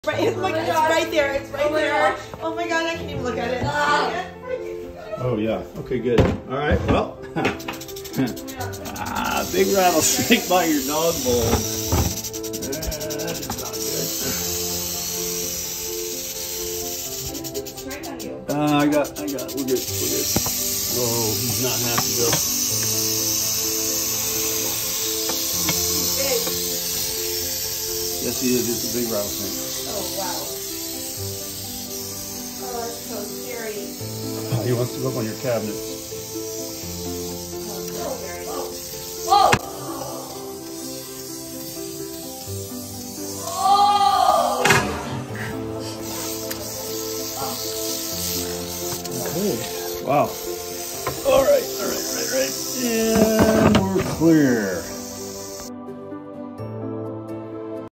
Right, look, it's right there. It's right there. Oh my god, I can't even look at it. Oh yeah. Okay, good. All right. Well, big rattlesnake by your dog bowl. That is not good. I got. We're good. We're good. Oh, he's not happy though. Yes, he is. It's a big rattlesnake. Oh, wow. Oh, that's so scary. He wants to go up on your cabinet. Oh, so scary. Oh! Okay. Wow. All right. And we're clear.